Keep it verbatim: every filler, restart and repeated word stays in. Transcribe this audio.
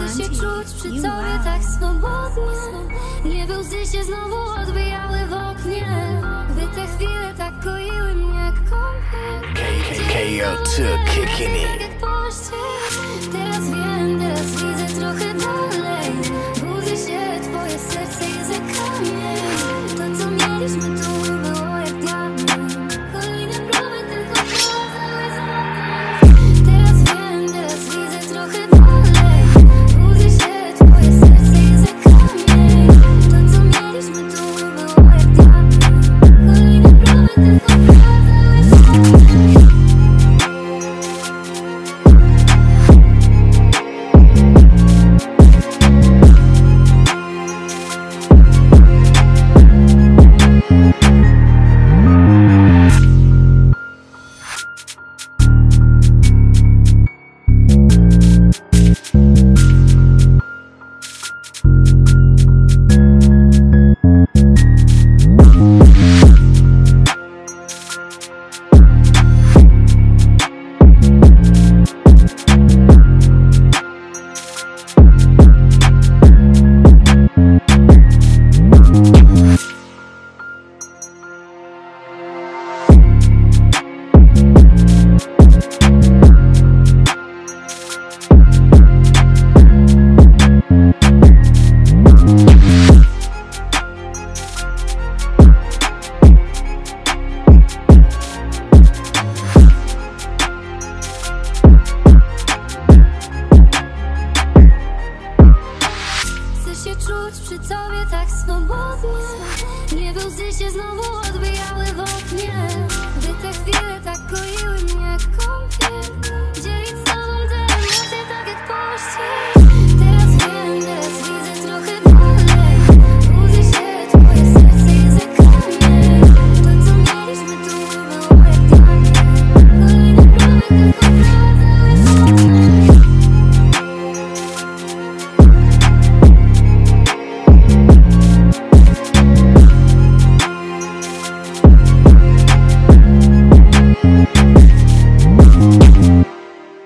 Chcę się czuć przy tobie tak swobodnie. Nie łzy się znowu odbijały w oknie, by te chwile tak koiły mnie jak kąpiel. K O two kicking it. Teraz wiem, teraz widzę trochę dalej. Burzy się twoje serce jest jak kamień. To co mieliśmy tu było jak diament. Kolejne próby tylko prowadzały za mną. Teraz wiem, teraz widzę trochę dalej. Burzy się twoje serce jest jak kamień. To co mieliśmy tu było jak diament. Kolejne próby tylko prowadzały za mną. Czuć przy tobie tak swobodnie. Nie łzy się znowu odbijały w oknie, by te chwile tak koiły mnie jak kąpiel. Dzielić z tobą te emocje tak jak pościel.